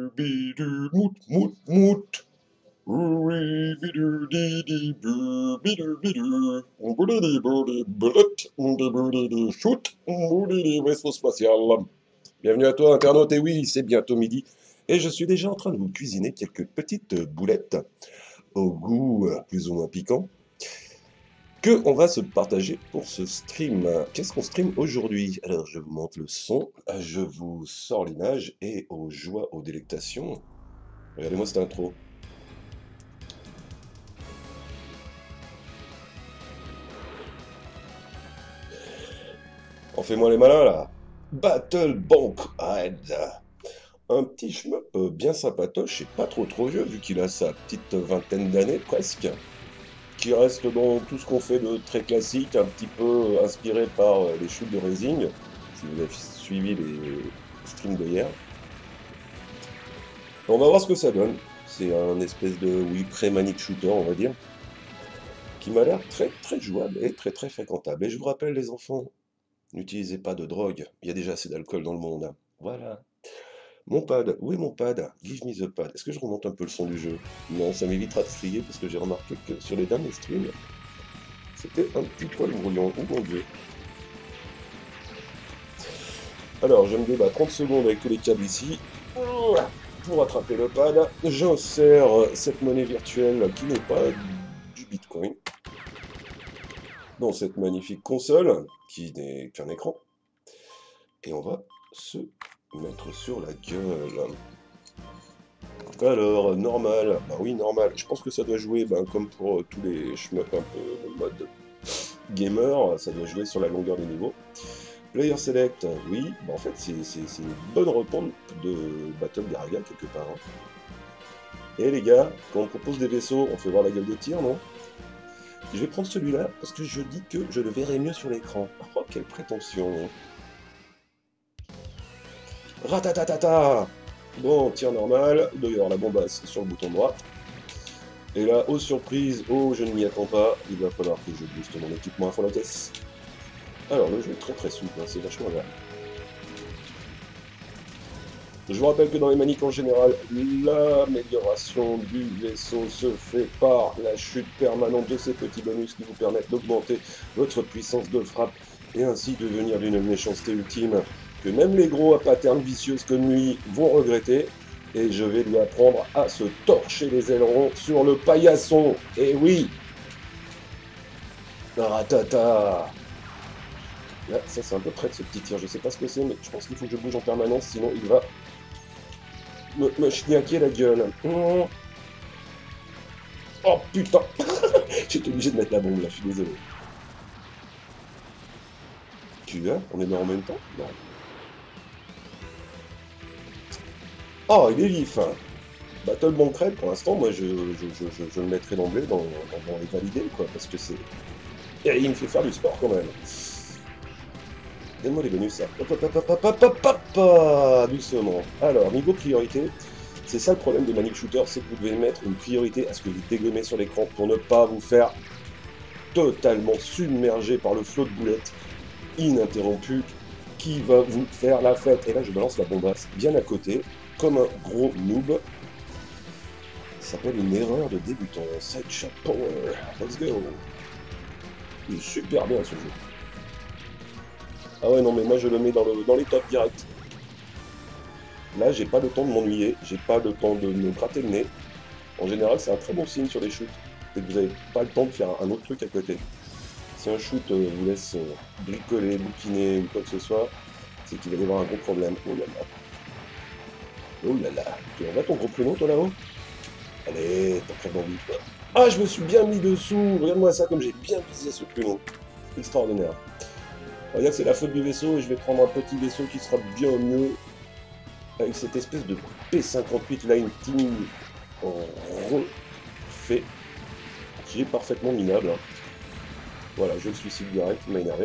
bidu, mout, mout, mout. Oui, bidu, di, di, bu, bidu, bidu. Boudidi, boudi, blut, boudidi, shoot, boudidi, vaisseau spatial. Bienvenue à toi, internaute, et oui, c'est bientôt midi. Et je suis déjà en train de vous cuisiner quelques petites boulettes au goût plus ou moins piquant que on va se partager pour ce stream. Qu'est-ce qu'on stream aujourd'hui? Alors, je vous montre le son, je vous sors l'image, et aux joies, aux délectations, regardez-moi cette intro. On fait moi les malins, là. Battle Bank Red. Un petit shmup bien sympatoche et pas trop vieux, vu qu'il a sa petite vingtaine d'années, presque. Qui reste dans tout ce qu'on fait de très classique, un petit peu inspiré par les chutes de Rising, si vous avez suivi les streams de hier. On va voir ce que ça donne. C'est un espèce de, oui, pré-manic shooter, on va dire, qui m'a l'air très jouable et très fréquentable. Et je vous rappelle, les enfants, n'utilisez pas de drogue, il y a déjà assez d'alcool dans le monde. Voilà. Mon pad, où est mon pad? Give me the pad. Est-ce que je remonte un peu le son du jeu? Non, ça m'évitera de crier parce que j'ai remarqué que sur les derniers streams, c'était un petit poil brouillon. Oh mon dieu. Alors, je me débat 30 secondes avec tous les câbles ici. Pour attraper le pad, j'insère cette monnaie virtuelle qui n'est pas du Bitcoin dans cette magnifique console qui n'est qu'un écran. Et on va se mettre sur la gueule. Alors, normal, bah oui, normal. Je pense que ça doit jouer, comme pour tous les shmups un peu mode gamer, ça doit jouer sur la longueur des niveaux. Player Select, oui, en fait c'est une bonne repompe de Battle Garaga quelque part. Et les gars, quand on propose des vaisseaux, on fait voir la gueule des tirs, non? Je vais prendre celui-là parce que je dis que je le verrai mieux sur l'écran. Oh, quelle prétention! Ratatatata! Bon, tir normal, d'ailleurs la bombasse sur le bouton droit. Et là, aux surprises, oh je ne m'y attends pas, il va falloir que je booste mon équipement à fond la caisse. Alors le jeu est très souple, hein, c'est vachement agréable. Je vous rappelle que dans les maniques en général, l'amélioration du vaisseau se fait par la chute permanente de ces petits bonus qui vous permettent d'augmenter votre puissance de frappe et ainsi devenir d'une méchanceté ultime que même les gros à patterns vicieuses comme lui vont regretter. Et je vais lui apprendre à se torcher les ailerons sur le paillasson. Et oui! Ratata! Là, ça c'est un peu près de ce petit tir, je sais pas ce que c'est, mais je pense qu'il faut que je bouge en permanence, sinon il va me schniaquer la gueule. Oh putain! J'étais obligé de mettre la bombe là, je suis désolé. Tu vois, on est mort en même temps? Non. Oh, il est vif! Battle Bank Red, pour l'instant, moi je le mettrai d'emblée dans les validés, quoi, parce que c'est. Et il me fait faire du sport quand même. Donne-moi les bonus, ça. Hop, hop, hop, hop, hop, hop, hop, hop, doucement. Alors, niveau priorité, c'est ça le problème des manic shooters, c'est que vous devez mettre une priorité à ce que vous dégommez sur l'écran pour ne pas vous faire totalement submerger par le flot de boulettes ininterrompu qui va vous faire la fête. Et là, je balance la bombasse bien à côté, comme un gros noob. Ça s'appelle une erreur de débutant. Sideshot Power. Let's go. Il est super bien ce jeu. Ah ouais, non, mais moi je le mets dans les tops direct. Là, j'ai pas le temps de m'ennuyer, j'ai pas le temps de me gratter le nez. En général, c'est un très bon signe sur les shoots. C'est que vous n'avez pas le temps de faire un autre truc à côté. Si un shoot vous laisse bricoler, bouquiner ou quoi que ce soit, c'est qu'il va y avoir un gros problème. Oh là là. Oh là là. Tu en vas ton gros pruneau, toi là-haut? Allez, t'as très envie, toi. Ah, je me suis bien mis dessous. Regarde-moi ça comme j'ai bien visé ce pruneau. Extraordinaire. Regarde, c'est la faute du vaisseau et je vais prendre un petit vaisseau qui sera bien mieux avec cette espèce de P58 Line Team refait qui est parfaitement minable. Voilà, je le suicide direct, il m'a énervé.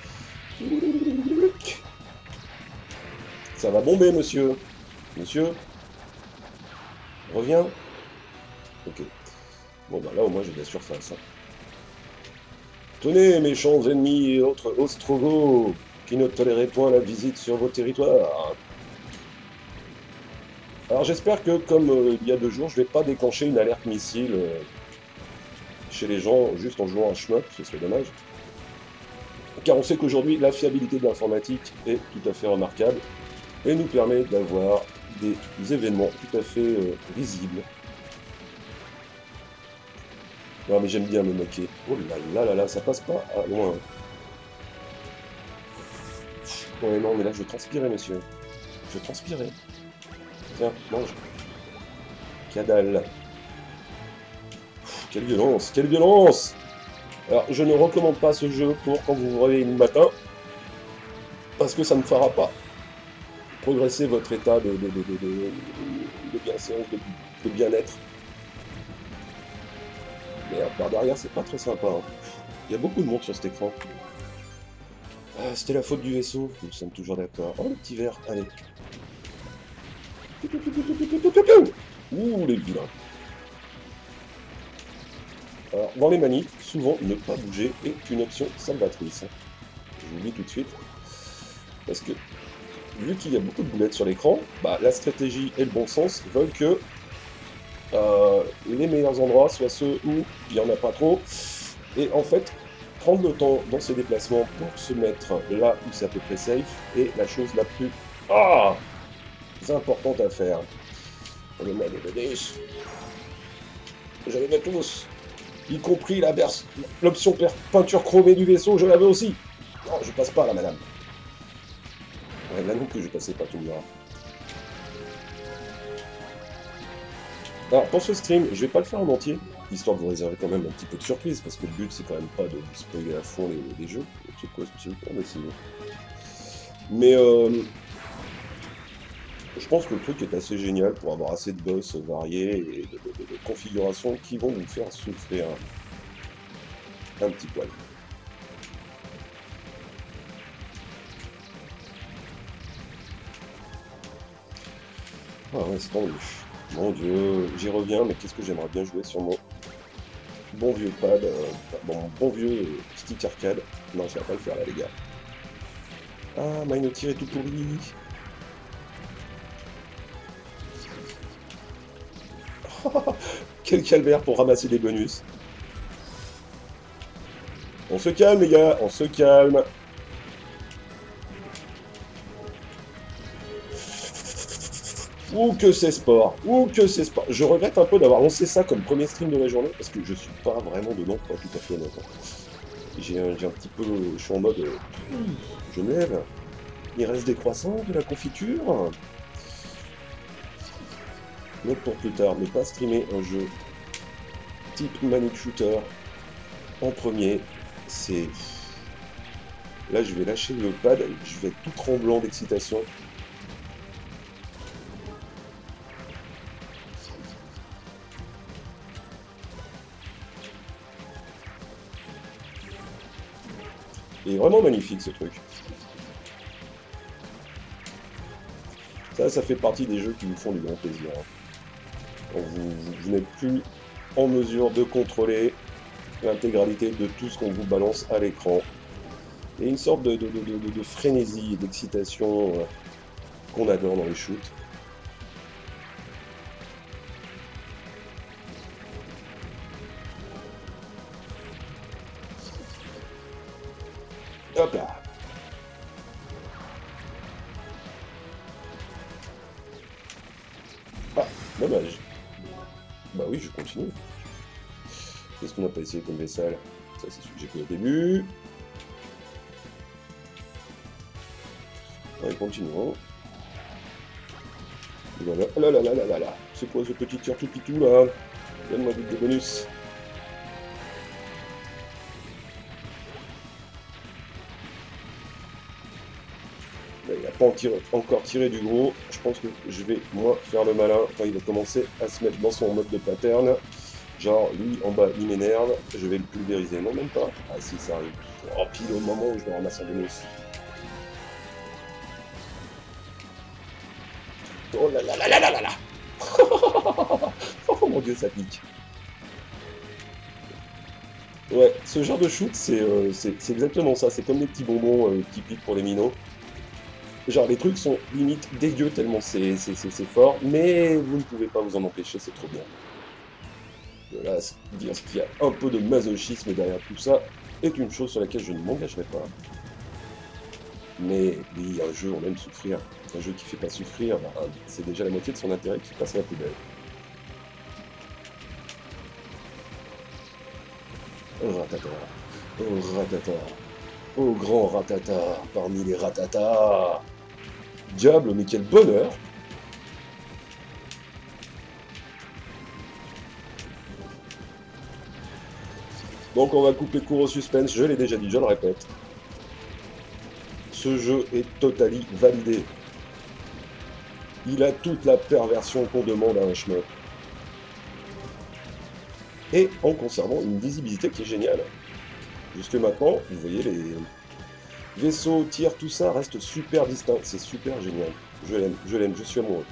Ça va bomber, monsieur. Monsieur? Reviens. Ok. Bon, bah là, au moins, j'ai de la surface. Hein. Tenez, méchants ennemis et autres Ostrogoths, qui ne tolérez point la visite sur vos territoires. Alors j'espère que, comme il y a 2 jours, je vais pas déclencher une alerte missile chez les gens juste en jouant à shmup, ce serait dommage. Car on sait qu'aujourd'hui, la fiabilité de l'informatique est tout à fait remarquable et nous permet d'avoir des événements tout à fait visibles. Non mais j'aime bien me moquer. Oh là là là là, ça passe pas à loin. Ouais non mais là je transpirais monsieur. Je transpirais. Tiens, mange. Cadal. Quelle violence, quelle violence! Alors je ne recommande pas ce jeu pour quand vous vous réveillez le matin, parce que ça ne fera pas progresser votre état de bienséance, de bien-être. Mais par derrière, c'est pas très sympa. Hein. Il y a beaucoup de monde sur cet écran. Ah, c'était la faute du vaisseau, nous sommes toujours d'accord. Oh, le petit verre, allez. Ouh, les vilains. Alors, dans les manies, souvent, ne pas bouger est une option salvatrice. Je vous le dis tout de suite. Parce que, vu qu'il y a beaucoup de boulettes sur l'écran, bah, la stratégie et le bon sens veulent que les meilleurs endroits soient ceux où il n'y en a pas trop. Et en fait, prendre le temps dans ses déplacements pour se mettre là où c'est à peu près safe est la chose la plus importante à faire. Le mal de Deus. Je l'avais tous. Y compris l'option peinture chromée du vaisseau, je l'avais aussi. Non, je passe pas là, madame. Ouais, là non plus, je passais pas, tout le monde. Alors, pour ce stream, je vais pas le faire en entier, histoire de vous réserver quand même un petit peu de surprise, parce que le but, c'est quand même pas de spoiler à fond les jeux. C'est quoi ce petit Mais je pense que le truc est assez génial pour avoir assez de boss variés et de configurations qui vont vous faire souffrir un petit poil. Ah ouais, c'est tendu. Mon dieu, j'y reviens, mais qu'est-ce que j'aimerais bien jouer sur mon bon vieux pad, mon bon vieux stick arcade. Non, ça va pas le faire là, les gars. Ah, Minotaur est tout pourri. Quel calvaire pour ramasser des bonus. On se calme, les gars, on se calme. Ouh que c'est sport, ouh que c'est sport. Je regrette un peu d'avoir lancé ça comme premier stream de la journée, parce que je suis pas vraiment dedans, pour être tout à fait honnête. J'ai un petit peu... Je suis en mode... je me lève. Il reste des croissants, de la confiture. Note pour plus tard, ne pas streamer un jeu type Manic Shooter en premier, c'est... Là, je vais lâcher le pad, je vais être tout tremblant d'excitation. Il est vraiment magnifique, ce truc. Ça fait partie des jeux qui vous font du grand plaisir. Quand vous n'êtes plus en mesure de contrôler l'intégralité de tout ce qu'on vous balance à l'écran. Et une sorte de frénésie et d'excitation qu'on adore dans les shoots. Hop là. Ah, dommage. Bah oui, je continue. Qu'est-ce qu'on n'a pas essayé comme vaisselle? Ça, c'est celui que j'ai fait au début. Allez, continuons. Voilà. Oh là là là là là là. C'est quoi ce petit tir tout pitou là? Donne-moi des bonus. Il n'a pas encore tiré du gros. Je pense que je vais, moi, faire le malin quand il va commencer à se mettre dans son mode de pattern. Genre, lui, en bas, il m'énerve. Je vais le pulvériser. Non, même pas. Ah si, ça arrive. Oh, pile au moment où je vais ramasser un bonus. Oh là là là là là là là. Oh mon dieu, ça pique. Ouais, ce genre de shoot, c'est exactement ça. C'est comme des petits bonbons qui piquent pour les minots. Genre, les trucs sont limite dégueux tellement c'est fort, mais vous ne pouvez pas vous en empêcher, c'est trop bien. De là, dire qu'il y a un peu de masochisme derrière tout ça est une chose sur laquelle je ne m'engagerai pas. Mais oui, un jeu, on aime souffrir. Un jeu qui fait pas souffrir, bah, c'est déjà la moitié de son intérêt qui passe à la poubelle. Oh ratata, oh ratata, oh grand ratata, parmi les ratatas. Diable, mais quel bonheur! Donc on va couper court au suspense, je l'ai déjà dit, je le répète. Ce jeu est totally validé. Il a toute la perversion qu'on demande à un shmup. Et en conservant une visibilité qui est géniale. Jusque maintenant, vous voyez, les vaisseaux, tirs, tout ça reste super distinct. C'est super génial. Je l'aime, je suis amoureux.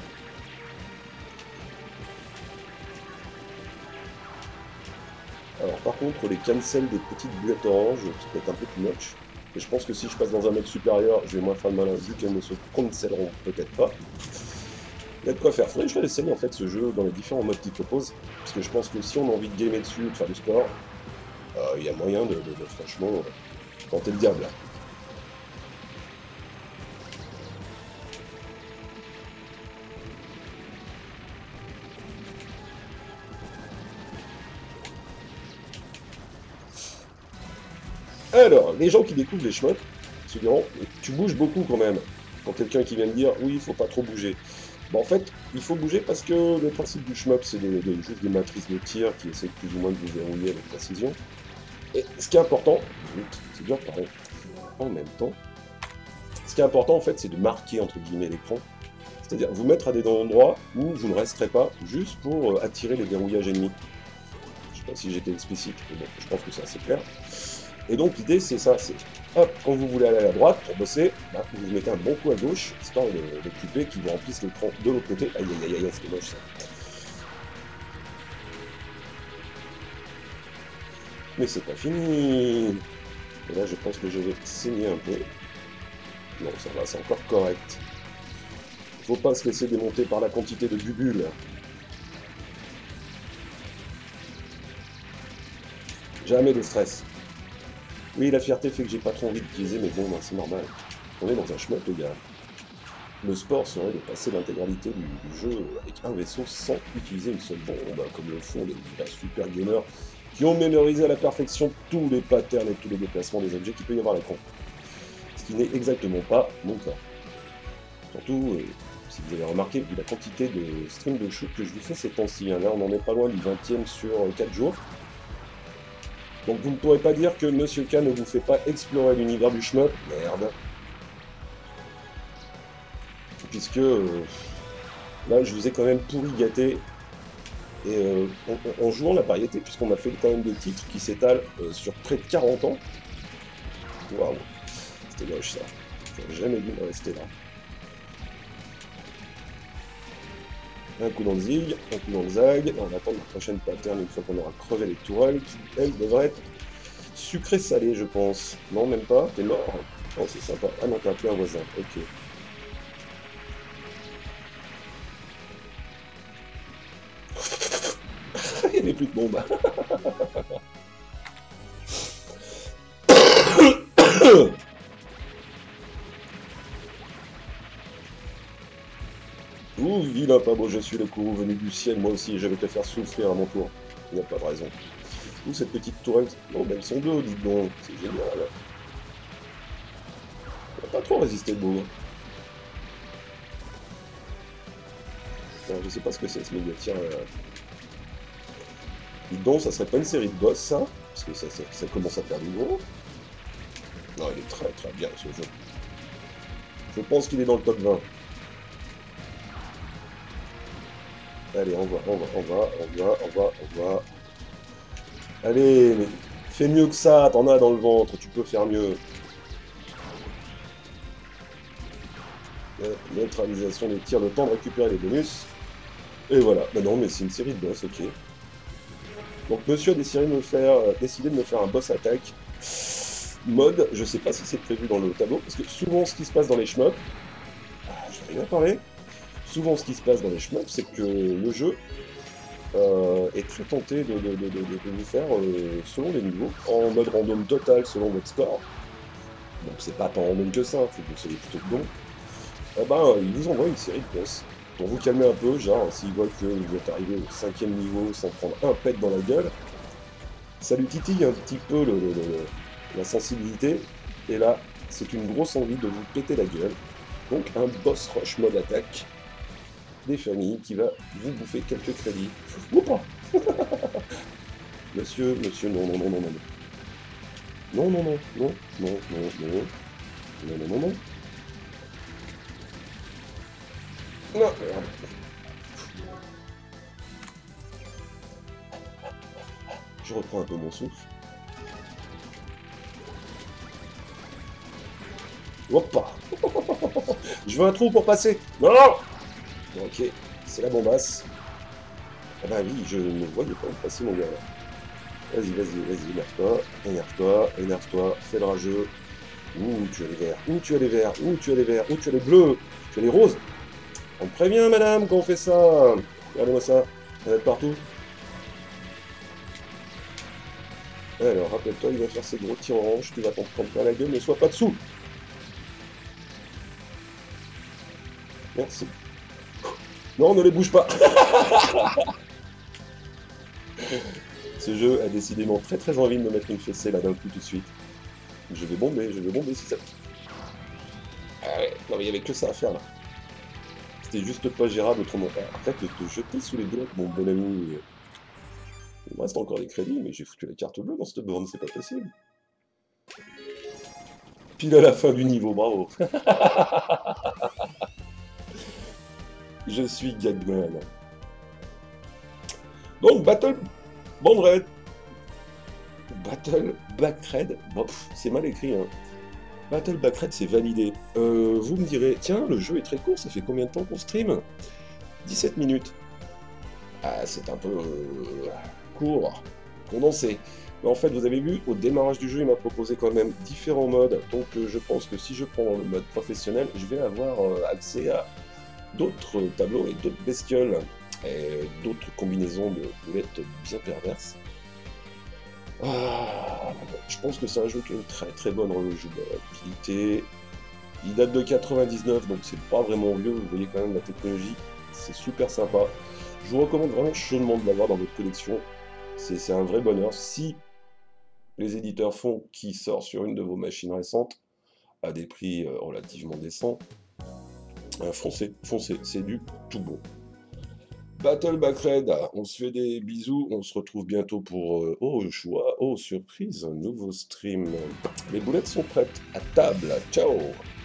Alors par contre, les cancels des petites boulettes oranges, ça peut être un peu plus much. Et je pense que si je passe dans un mode supérieur, je vais moins faire de malin, vu qu'elles ne se cancelleront peut-être pas. Il y a de quoi faire. Faudrait que je l'essaye en fait ce jeu dans les différents modes qu'il propose. Parce que je pense que si on a envie de gamer dessus, de faire du sport, il y a moyen de franchement tenter le diable. Alors, les gens qui découvrent les shmups se diront, tu bouges beaucoup quand même. Pour quelqu'un qui vient me dire, oui, il faut pas trop bouger. Bon, en fait, il faut bouger parce que le principe du shmup, c'est juste des matrices de tir qui essaient plus ou moins de vous verrouiller avec précision. Et ce qui est important, c'est dur pareil, en même temps, ce qui est important en fait, c'est de marquer entre guillemets l'écran. C'est-à-dire vous mettre à des endroits où vous ne resterez pas, juste pour attirer les verrouillages ennemis. Je sais pas si j'étais explicite, mais bon, je pense que c'est assez clair. Et donc l'idée c'est ça, c'est hop, quand vous voulez aller à la droite pour bosser, bah, vous vous mettez un bon coup à gauche, histoire d'occuper qui vous remplisse l'écran de l'autre côté. Aïe aïe aïe aïe, c'est moche ça. Mais c'est pas fini. Et là je pense que je vais saigner un peu. Non, ça va, c'est encore correct. Faut pas se laisser démonter par la quantité de bubules. Jamais de stress. Oui, la fierté fait que j'ai pas trop envie d'utiliser, mais bon, c'est normal. On est dans un shmup, les gars. Le sport serait de passer l'intégralité du jeu avec un vaisseau sans utiliser une seule bombe, comme le font les vrais super gamers qui ont mémorisé à la perfection tous les patterns et tous les déplacements des objets qu'il peut y avoir à l'écran. Ce qui n'est exactement pas mon cas. Surtout, si vous avez remarqué, vu la quantité de streams de shoot que je vous fais ces temps-ci, hein, là on n'en est pas loin du 20e sur 4 jours. Donc vous ne pourrez pas dire que Monsieur K ne vous fait pas explorer l'univers du shmup. Merde. Puisque là je vous ai quand même pourri gâté. Et en jouant la variété, puisqu'on a fait quand même des titres qui s'étalent sur près de 40 ans. Waouh, c'était moche ça. J'aurais jamais dû en rester là. Un coup dans le zig, un coup dans le zag, on attend la prochaine pattern une fois qu'on aura crevé les tourelles, qui elle devrait être sucrée-salée je pense. Non même pas, t'es mort. Oh c'est sympa. Ah non t'as appelé un voisin, ok. Il n'y avait plus de bombes. Ouh, vilain pas beau, je suis le courroux venu du ciel, moi aussi, je vais te faire souffrir à mon tour. Il n'y a pas de raison. Ouh, cette petite tourelle. Non, mais elles sont deux, dites donc. C'est génial. On va pas trop résister le beau. Je sais pas ce que c'est ce milieu. Tiens. Dites donc, ça serait pas une série de boss, ça? Parce que ça commence à faire du gros. Non, il est très très bien ce jeu. Je pense qu'il est dans le top 20. Allez, on va. Allez, mais fais mieux que ça, t'en as dans le ventre, tu peux faire mieux. Neutralisation des tirs, le temps de récupérer les bonus. Et voilà. Bah non, mais c'est une série de boss, ok. Donc monsieur a décidé de me faire un boss attack. mode, je sais pas si c'est prévu dans le tableau, parce que souvent ce qui se passe dans les shmups, j'en ai bien parlé, souvent ce qui se passe dans les shmups, c'est que le jeu est très tenté de vous faire, selon les niveaux, en mode random total selon votre score. Donc c'est pas tant random que ça, faut que vous soyez plutôt bon. Eh ben, ils vous envoient une série de boss. Pour vous calmer un peu, genre, s'ils voient que vous êtes arrivé au 5e niveau sans prendre un pet dans la gueule, ça lui titille un petit peu la sensibilité, et là, c'est une grosse envie de vous péter la gueule. Donc un boss rush mode attaque des familles qui va vous bouffer quelques crédits. Ou pas. Monsieur, monsieur, non, non, non, non, non. Non, non, non, non, non, non, non. Non, non, non, non. Non, merde. Je reprends un peu mon souffle. Hop. Je veux un trou pour passer. Non. Bon, ok, c'est la bombasse. Ah bah oui, je ne voyais pas où passer mon gars. Vas-y, vas-y, vas-y, énerve-toi, énerve-toi, énerve-toi, fais le rageux. Ouh, tu as les verts, ouh, tu as les verts, ouh, tu as les verts, ouh, tu as les bleus, tu as les roses. On me prévient, madame, quand on fait ça. Regardez-moi ça, ça va être partout. Alors, rappelle-toi, il va faire ses gros tirs orange, tu vas t'en prendre plein la gueule, ne sois pas dessous. Merci. Non, ne les bouge pas. Ce jeu a décidément très très envie de me mettre une fessée là d'un coup tout de suite. Je vais bomber si ça... Ah ouais, non mais il n'y avait que ça à faire là. C'était juste pas gérable autrement. Après, te jeter sous les blocs, mon bon ami. Il me reste encore des crédits, mais j'ai foutu la carte bleue dans cette borne, c'est pas possible. Pile à la fin du niveau, bravo. Je suis Gagman. Donc, Battle Bandred. Battle Backred. Bon, c'est mal écrit, hein. Battle Backred, c'est validé. Vous me direz, tiens, le jeu est très court, ça fait combien de temps qu'on stream? 17 minutes. Ah, c'est un peu court, condensé. Mais en fait, vous avez vu, au démarrage du jeu, il m'a proposé quand même différents modes. Donc je pense que si je prends le mode professionnel, je vais avoir accès à d'autres tableaux et d'autres bestioles. Et d'autres combinaisons de boulettes bien perverses. Ah, je pense que c'est un jeu qui a une très très bonne rejouabilité. Il date de 99, donc c'est pas vraiment vieux, vous voyez quand même la technologie, c'est super sympa. Je vous recommande vraiment chaudement de l'avoir dans votre collection, c'est un vrai bonheur. Si les éditeurs font qui sort sur une de vos machines récentes, à des prix relativement décents, foncez, foncez, c'est du tout bon. Battle Backred, on se fait des bisous, on se retrouve bientôt pour, oh choix, oh surprise, un nouveau stream. Les boulettes sont prêtes, à table, ciao!